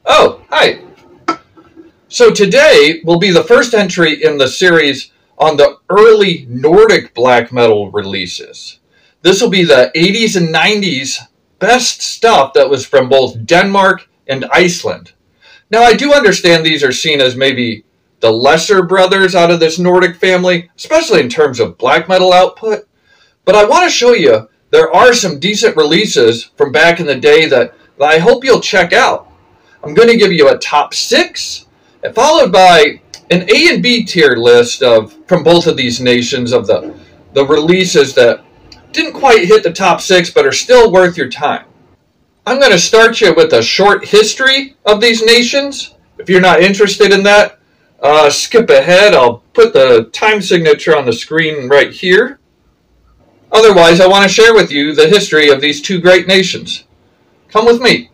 Oh, hi. So today will be the first entry in the series on the early Nordic black metal releases. This will be the 80s and 90s best stuff that was from both Denmark and Iceland. Now, I do understand these are seen as maybe the lesser brothers out of this Nordic family, especially in terms of black metal output. But I want to show you there are some decent releases from back in the day that I hope you'll check out. I'm going to give you a top 6, followed by an A&B tier list from both of these nations of the releases that didn't quite hit the top 6 but are still worth your time. I'm going to start you with a short history of these nations. If you're not interested in that, skip ahead. I'll put the time signature on the screen right here. Otherwise, I want to share with you the history of these two great nations. Come with me.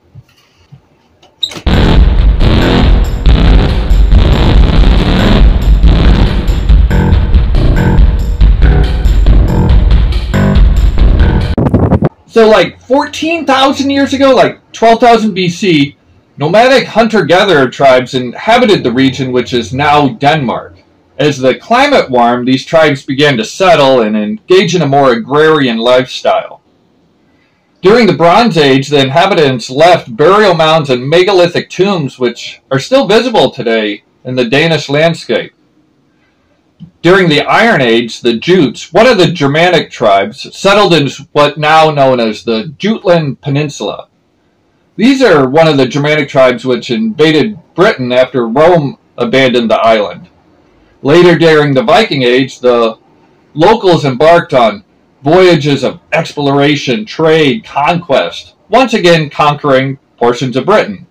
So like 14,000 years ago, like 12,000 BC, nomadic hunter-gatherer tribes inhabited the region which is now Denmark. As the climate warmed, these tribes began to settle and engage in a more agrarian lifestyle. During the Bronze Age, the inhabitants left burial mounds and megalithic tombs which are still visible today in the Danish landscape. During the Iron Age, the Jutes, one of the Germanic tribes, settled in what now known as the Jutland Peninsula. These are one of the Germanic tribes which invaded Britain after Rome abandoned the island. Later during the Viking Age, the locals embarked on voyages of exploration, trade, conquest, once again conquering portions of Britain.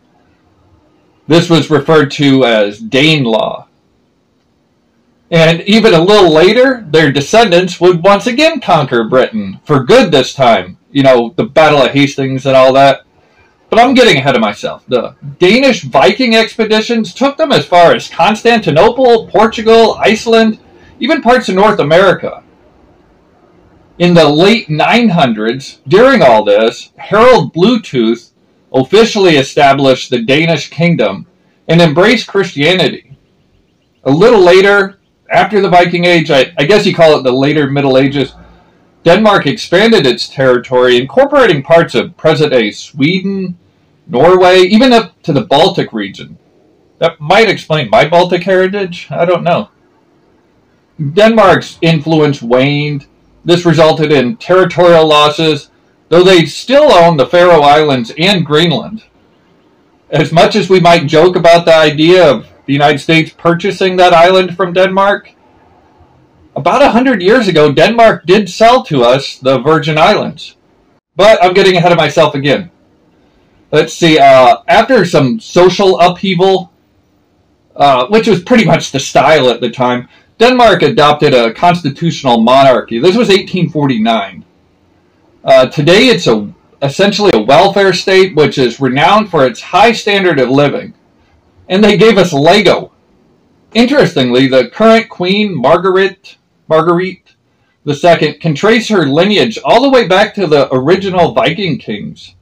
This was referred to as Danelaw. And even a little later, their descendants would once again conquer Britain, for good this time. You know, the Battle of Hastings and all that. But I'm getting ahead of myself. The Danish Viking expeditions took them as far as Constantinople, Portugal, Iceland, even parts of North America. In the late 900s, during all this, Harold Bluetooth officially established the Danish kingdom and embraced Christianity. A little later, after the Viking Age, I guess you call it the later Middle Ages, Denmark expanded its territory, incorporating parts of present-day Sweden, Norway, even up to the Baltic region. That might explain my Baltic heritage. I don't know. Denmark's influence waned. This resulted in territorial losses, though they still own the Faroe Islands and Greenland. As much as we might joke about the idea of the United States purchasing that island from Denmark, about 100 years ago, Denmark did sell to us the Virgin Islands. But I'm getting ahead of myself again. Let's see, after some social upheaval, which was pretty much the style at the time, Denmark adopted a constitutional monarchy. This was 1849. Today it's essentially a welfare state which is renowned for its high standard of living. And they gave us Lego. Interestingly, the current queen, Mareridt II, can trace her lineage all the way back to the original Viking kings.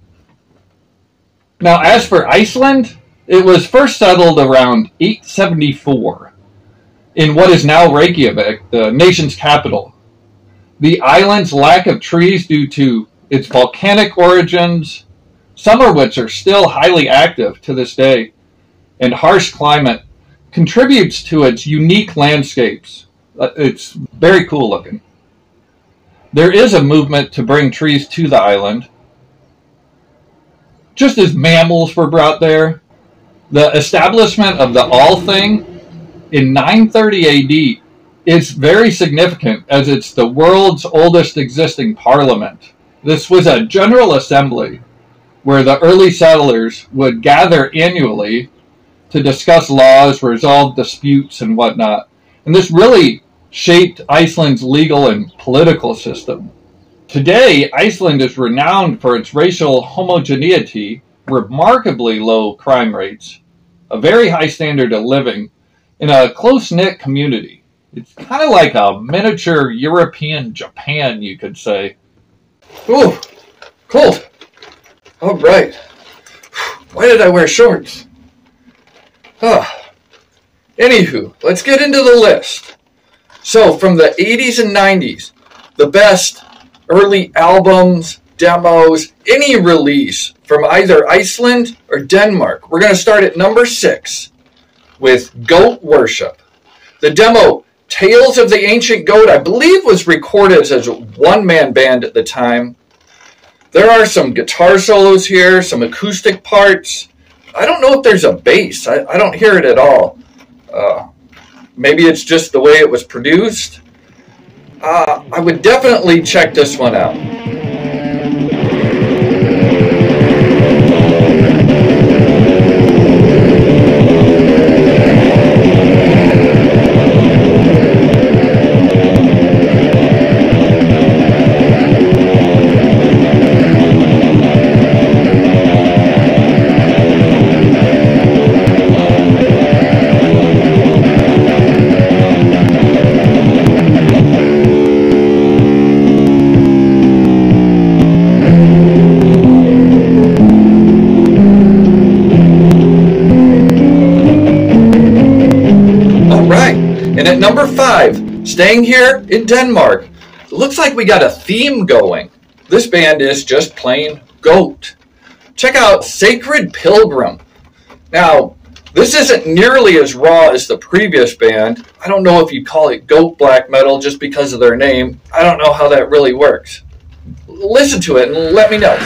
Now, as for Iceland, it was first settled around 874 in what is now Reykjavik, the nation's capital. The island's lack of trees due to its volcanic origins, some of which are still highly active to this day, and harsh climate contributes to its unique landscapes. It's very cool looking. There is a movement to bring trees to the island. Just as mammals were brought there, the establishment of the Alle thing in 930 AD is very significant as it's the world's oldest existing parliament. This was a general assembly where the early settlers would gather annually to discuss laws, resolve disputes, and whatnot. And this really shaped Iceland's legal and political system. Today, Iceland is renowned for its racial homogeneity, remarkably low crime rates, a very high standard of living, in a close-knit community. It's kind of like a miniature European Japan, you could say. Ooh, cool. All right. Why did I wear shorts? Anywho, let's get into the list. So, from the 80s and 90s, the best early albums, demos, any release from either Iceland or Denmark. We're going to start at number 6 with Goat Worship. The demo, Tales of the Ancient Goat, I believe was recorded as a one-man band at the time. There are some guitar solos here, some acoustic parts. I don't know if there's a bass. I don't hear it at all. Maybe it's just the way it was produced. I would definitely check this one out. And at number 5, staying here in Denmark, it looks like we got a theme going. This band is just plain goat. Check out Sacred Pilgrim. Now, this isn't nearly as raw as the previous band. I don't know if you'd call it goat black metal just because of their name. I don't know how that really works. Listen to it and let me know.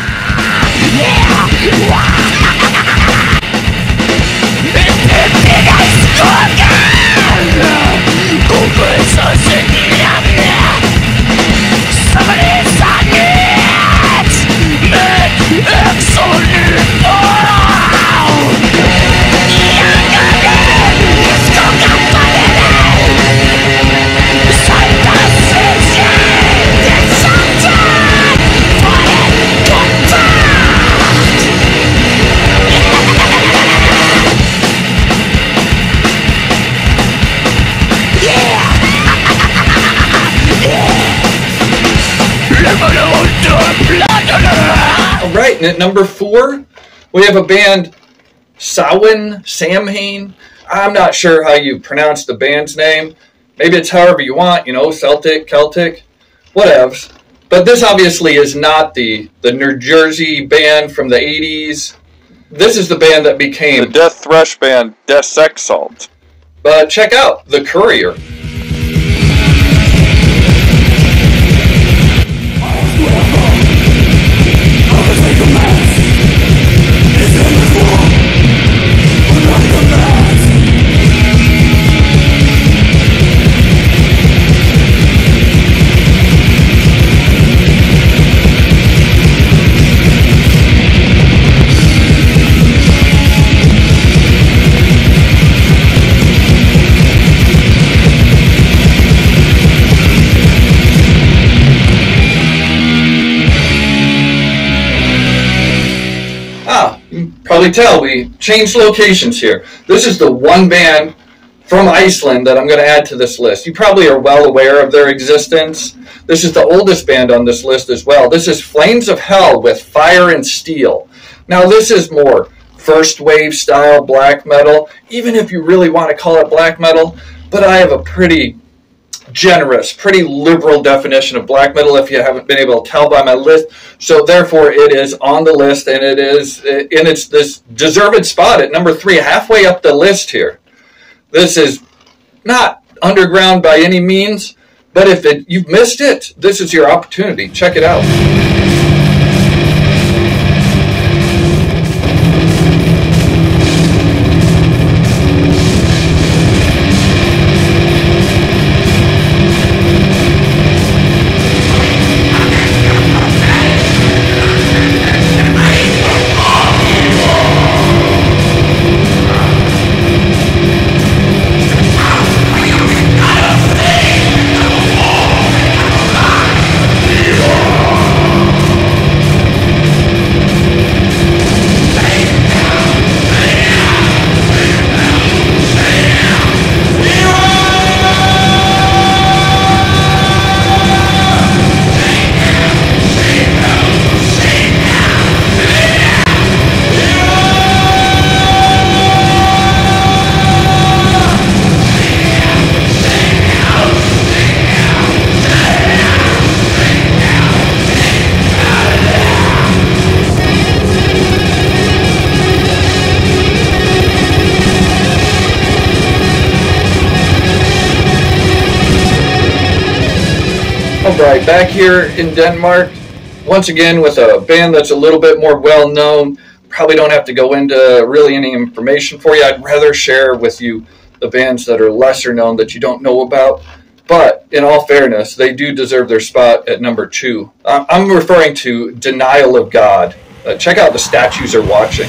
Alright, and at number 4, we have a band, Samhain. I'm not sure how you pronounce the band's name. Maybe it's however you want, you know, Celtic, Celtic, whatevs. But this obviously is not the New Jersey band from the 80s. This is the band that became the death thrash band, Desexalt. But check out the Courier. Probably tell we changed locations here. This is the one band from Iceland that I'm going to add to this list. You probably are well aware of their existence. This is the oldest band on this list as well. This is Flames of Hell with Fire and Steel. Now this is more first wave style black metal, even if you really want to call it black metal, but I have a pretty generous, pretty liberal definition of black metal if you haven't been able to tell by my list. So therefore it is on the list, and it is in its this deserved spot at number 3, halfway up the list here. This is not underground by any means, but if you've missed it, this is your opportunity. Check it out. Alright, back here in Denmark, once again with a band that's a little bit more well-known. Probably don't have to go into really any information for you. I'd rather share with you the bands that are lesser known that you don't know about. But in all fairness, they do deserve their spot at number 2. I'm referring to Denial of God. Check out The Statues Are Watching.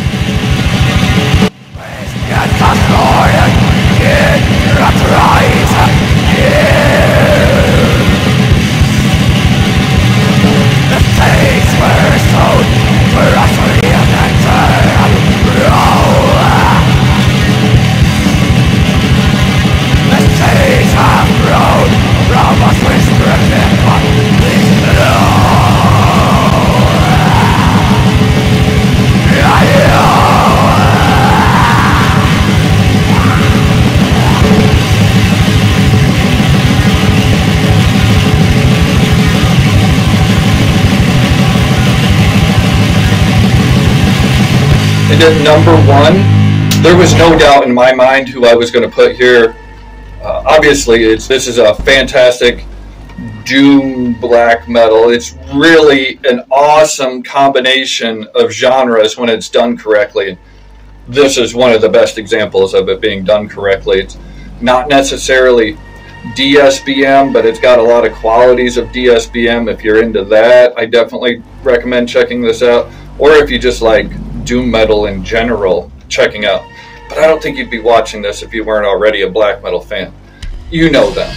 And at number 1, there was no doubt in my mind who I was going to put here. Obviously, this is a fantastic doom black metal. It's really an awesome combination of genres when it's done correctly. This is one of the best examples of it being done correctly. It's not necessarily DSBM, but it's got a lot of qualities of DSBM. If you're into that, I definitely recommend checking this out. Or if you just like doom metal in general, checking out. But I don't think you'd be watching this if you weren't already a black metal fan. You know them.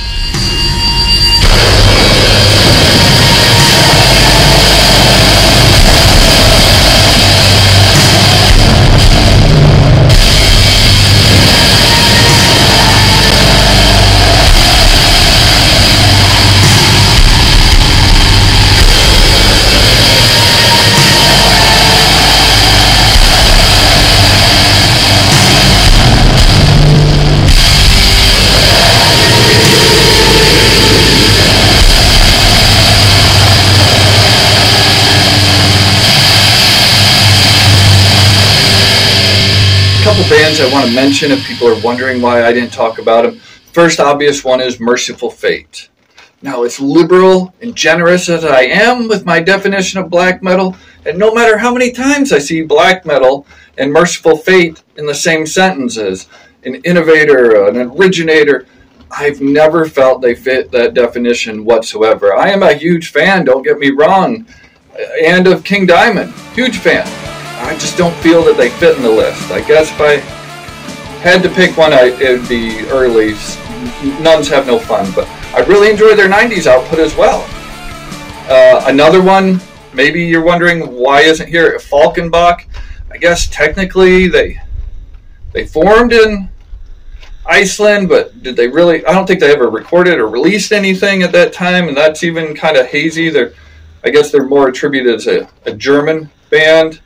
Couple bands I want to mention if people are wondering why I didn't talk about them. First obvious one is Mercyful Fate. Now, as liberal and generous as I am with my definition of black metal, and no matter how many times I see black metal and Mercyful Fate in the same sentences, an innovator, an originator, I've never felt they fit that definition whatsoever. I am a huge fan, don't get me wrong, and of King Diamond, huge fan. I just don't feel that they fit in the list. I guess if I had to pick one, it would be early. Nuns Have No Fun, but I really enjoy their 90s output as well. Another one, maybe you're wondering why isn't here, Falkenbach. I guess technically they formed in Iceland, but did they really? I don't think they ever recorded or released anything at that time, and that's even kind of hazy. I guess they're more attributed as a German band.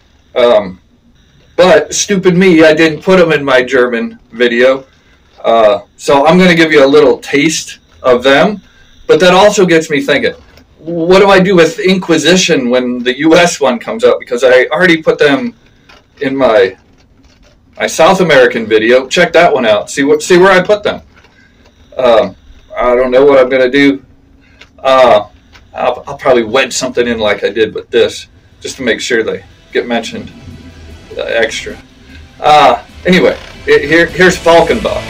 But stupid me, I didn't put them in my German video. So I'm going to give you a little taste of them. But that also gets me thinking, what do I do with Inquisition when the US one comes out? Because I already put them in my South American video. Check that one out. See where I put them. I don't know what I'm going to do. I'll probably wedge something in like I did with this, just to make sure they get mentioned extra. Anyway, here's Falkenbach.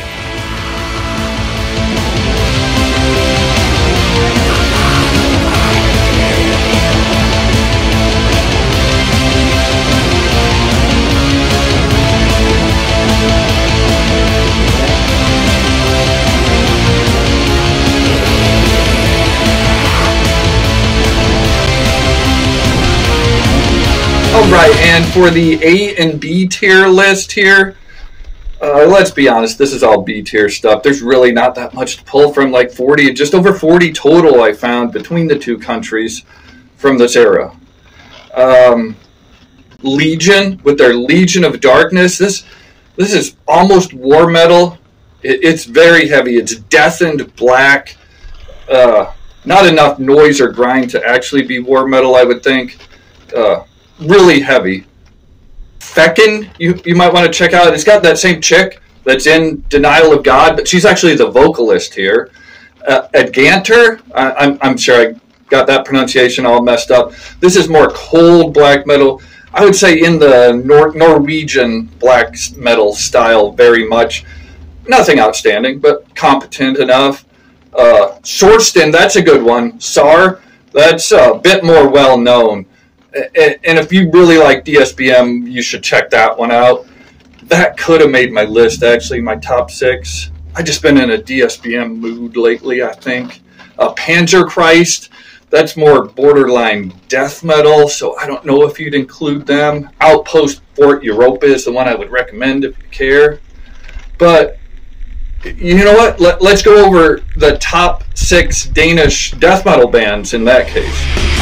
Alright, and for the A and B tier list here, let's be honest, this is all B tier stuff. There's really not that much to pull from, like 40, just over 40 total I found between the two countries from this era. Legion, with their Legion of Darkness, this is almost war metal. It's very heavy. It's deafened black. Not enough noise or grind to actually be war metal, I would think. Really heavy. Feikn, you might want to check out. It's got that same chick that's in Denial of God, but she's actually the vocalist here. Angantyr. I'm sure I got that pronunciation all messed up. This is more cold black metal. I would say in the Norwegian black metal style very much. Nothing outstanding, but competent enough. Sortsind, that's a good one. SAR, that's a bit more well known. And if you really like DSBM, you should check that one out. That could have made my list, actually, my top 6. I've just been in a DSBM mood lately, I think. Panzerchrist, that's more borderline death metal, so I don't know if you'd include them. Outpost Fort Europa is the one I would recommend if you care. But you know what? Let's go over the top 6 Danish death metal bands in that case.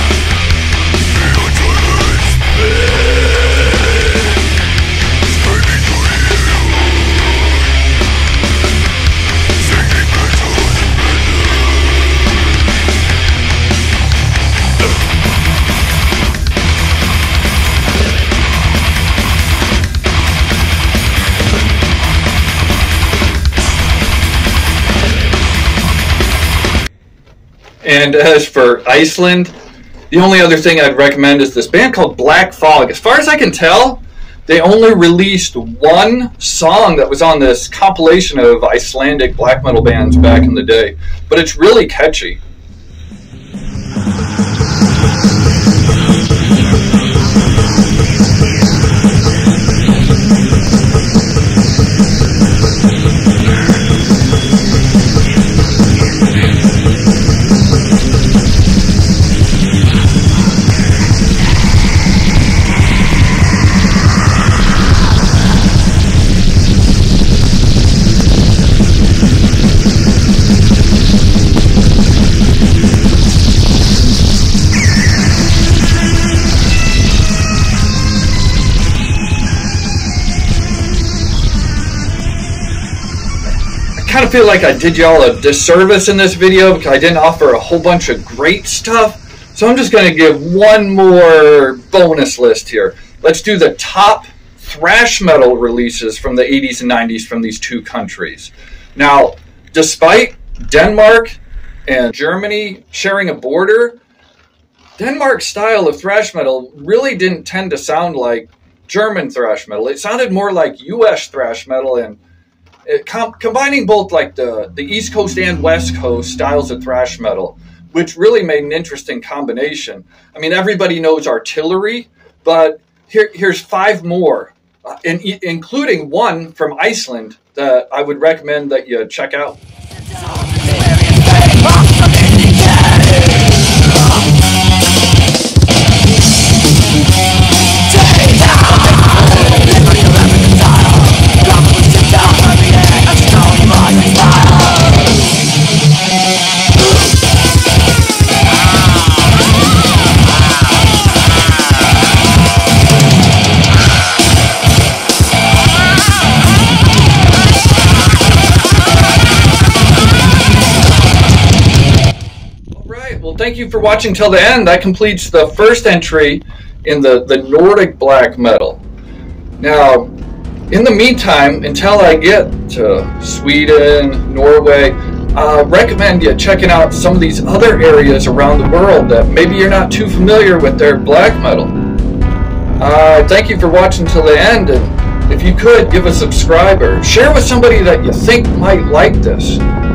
And as for Iceland, the only other thing I'd recommend is this band called Black Fog. As far as I can tell, they only released one song that was on this compilation of Icelandic black metal bands back in the day, but it's really catchy. I kind of feel like I did y'all a disservice in this video because I didn't offer a whole bunch of great stuff. So I'm just going to give one more bonus list here. Let's do the top thrash metal releases from the 80s and 90s from these 2 countries. Now, despite Denmark and Germany sharing a border, Denmark's style of thrash metal really didn't tend to sound like German thrash metal. It sounded more like US thrash metal, and combining both like the East Coast and West Coast styles of thrash metal, which really made an interesting combination. I mean, everybody knows Artillery, but here's 5 more, including one from Iceland that I would recommend that you check out. Thank you for watching till the end. That completes the first entry in the Nordic black metal. Now, in the meantime, until I get to Sweden, Norway, I recommend you checking out some of these other areas around the world that maybe you're not too familiar with their black metal. Thank you for watching till the end, and if you could, give a subscribe or share with somebody that you think might like this.